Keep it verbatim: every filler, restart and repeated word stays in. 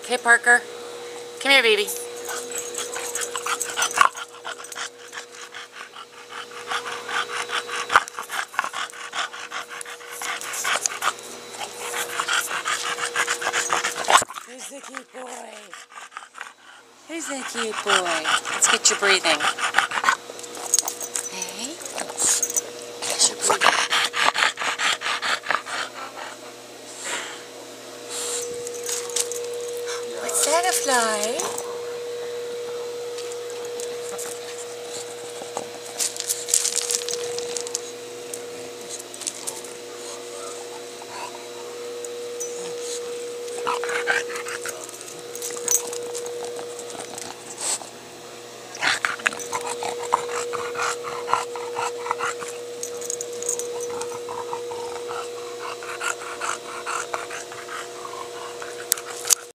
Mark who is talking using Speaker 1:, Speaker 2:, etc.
Speaker 1: Okay, Parker. Come here, baby. Who's the cute boy? Who's the cute boy? Let's get your breathing. Hey. Get your breathing. What's that, a fly?